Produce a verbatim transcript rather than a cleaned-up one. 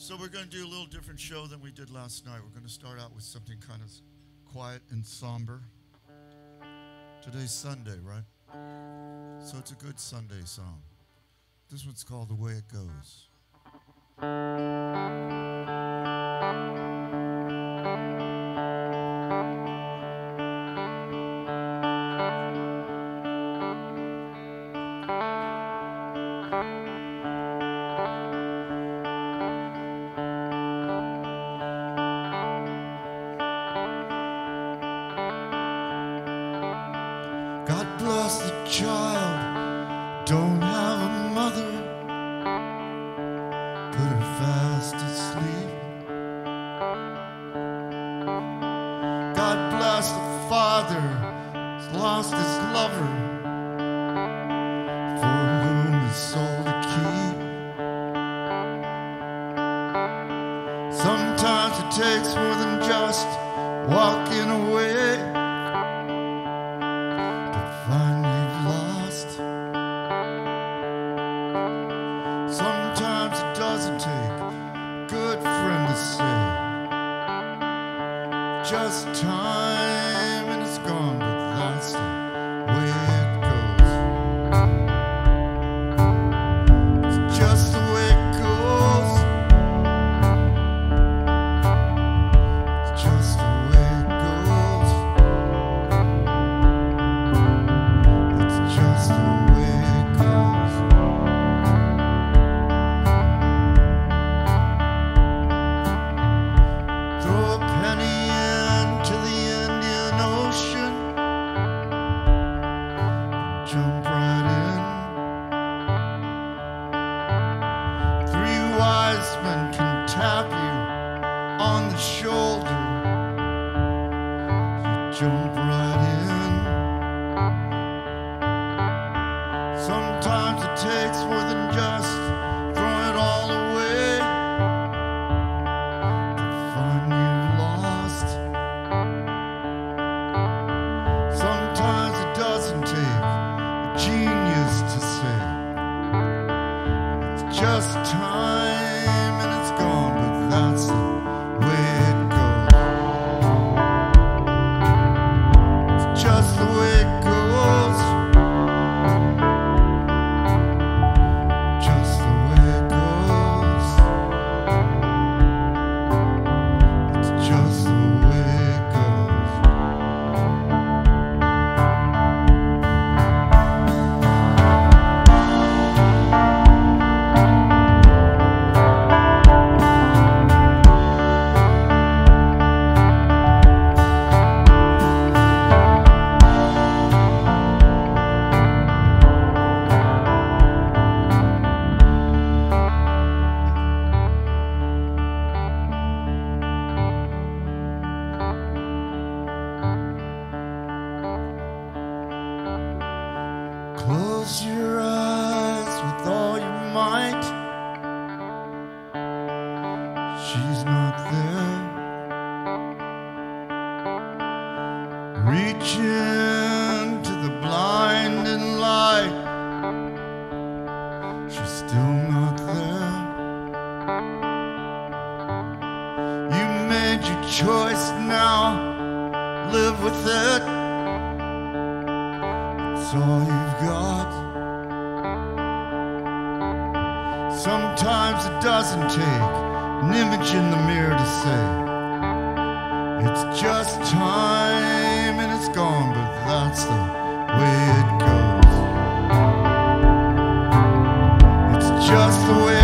So we're going to do a little different show than we did last night. We're going to start out with something kind of quiet and somber. Today's Sunday, right? So it's a good Sunday song. This one's called The Way It Goes. God bless the child, don't have a mother, put her fast asleep. God bless the father, he's lost his lover, for whom his soul to keep. Sometimes it takes more than just walking away. Find you've lost. Sometimes it doesn't take a good friend to say just time and it's gone, but that's the way it goes. It's just the way it goes. It's just the way it goes. Just the way it goes. Throw a penny into the Indian Ocean, jump right in. Three wise men can tap you on the shoulder, you jump right in. Sometimes it takes more than just throwing it all away to find you've lost. Sometimes it doesn't take a genius to say it's just time and it's gone, but that's the way it goes. It's just the way it goes. Close your eyes with all your might. She's not there. Reach into the blinding light. She's still not there. You made your choice now. Live with it. It's all you've got. Sometimes it doesn't take an image in the mirror to say it's just time and it's gone, but that's the way it goes. It's just the way